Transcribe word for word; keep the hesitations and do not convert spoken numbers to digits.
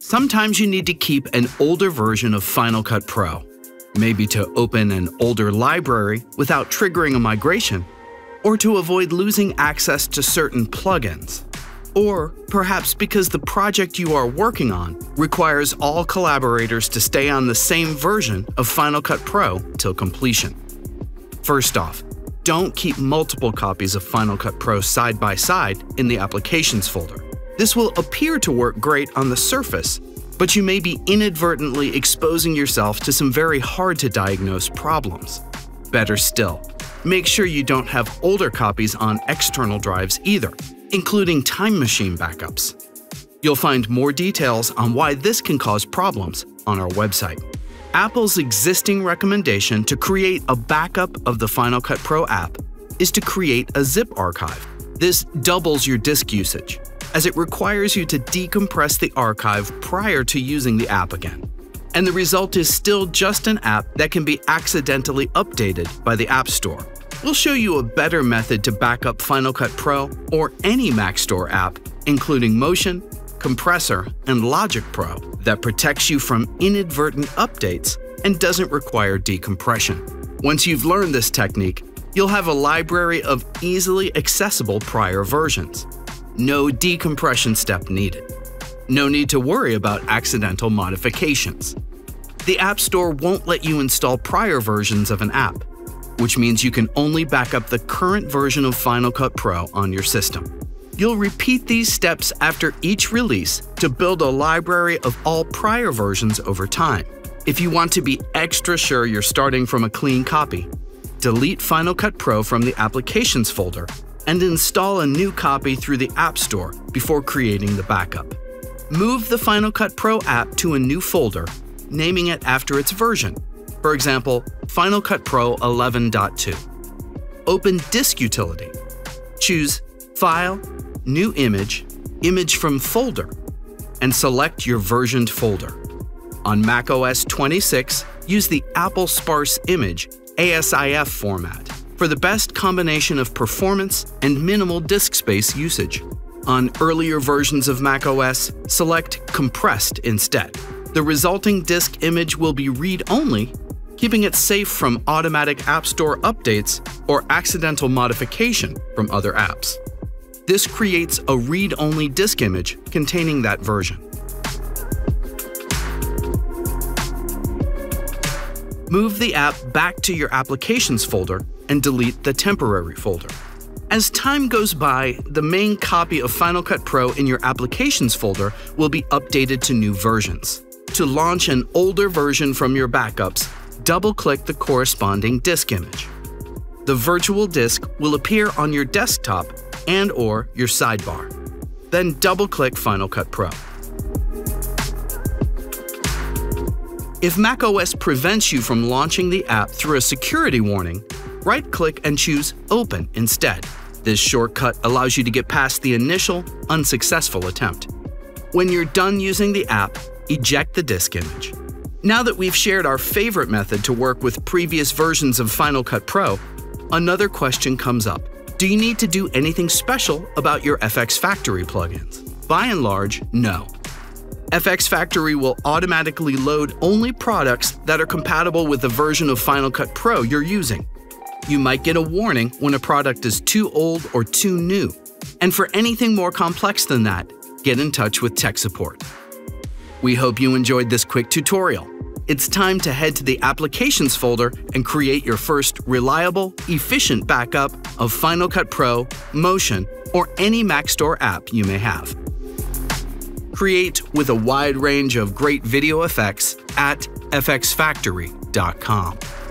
Sometimes you need to keep an older version of Final Cut Pro, maybe to open an older library without triggering a migration, or to avoid losing access to certain plugins. Or perhaps because the project you are working on requires all collaborators to stay on the same version of Final Cut Pro till completion. First off, don't keep multiple copies of Final Cut Pro side by side in the Applications folder. This will appear to work great on the surface, but you may be inadvertently exposing yourself to some very hard to diagnose problems. Better still, make sure you don't have older copies on external drives either, including Time Machine backups. You'll find more details on why this can cause problems on our website. Apple's existing recommendation to create a backup of the Final Cut Pro app is to create a zip archive. This doubles your disk usage, as it requires you to decompress the archive prior to using the app again. And the result is still just an app that can be accidentally updated by the App Store. We'll show you a better method to back up Final Cut Pro or any Mac Store app, including Motion, Compressor, and Logic Pro, that protects you from inadvertent updates and doesn't require decompression. Once you've learned this technique, you'll have a library of easily accessible prior versions. No decompression step needed. No need to worry about accidental modifications. The App Store won't let you install prior versions of an app, which means you can only back up the current version of Final Cut Pro on your system. You'll repeat these steps after each release to build a library of all prior versions over time. If you want to be extra sure you're starting from a clean copy, delete Final Cut Pro from the Applications folder and install a new copy through the App Store before creating the backup. Move the Final Cut Pro app to a new folder, naming it after its version. For example, Final Cut Pro eleven point two. Open Disk Utility. Choose File, New Image, Image from Folder, and select your versioned folder. On macOS twenty-six, use the Apple Sparse Image A S I F format for the best combination of performance and minimal disk space usage. On earlier versions of macOS, select Compressed instead. The resulting disk image will be read-only, keeping it safe from automatic App Store updates or accidental modification from other apps. This creates a read-only disk image containing that version. Move the app back to your Applications folder and delete the temporary folder. As time goes by, the main copy of Final Cut Pro in your Applications folder will be updated to new versions. To launch an older version from your backups, double-click the corresponding disk image. The virtual disk will appear on your desktop and or your sidebar. Then double-click Final Cut Pro. If macOS prevents you from launching the app through a security warning, right-click and choose Open instead. This shortcut allows you to get past the initial, unsuccessful attempt. When you're done using the app, eject the disk image. Now that we've shared our favorite method to work with previous versions of Final Cut Pro, another question comes up. Do you need to do anything special about your F X Factory plugins? By and large, no. F X Factory will automatically load only products that are compatible with the version of Final Cut Pro you're using. You might get a warning when a product is too old or too new. And for anything more complex than that, get in touch with tech support. We hope you enjoyed this quick tutorial. It's time to head to the Applications folder and create your first reliable, efficient backup of Final Cut Pro, Motion, or any Mac Store app you may have. Create with a wide range of great video effects at f x factory dot com.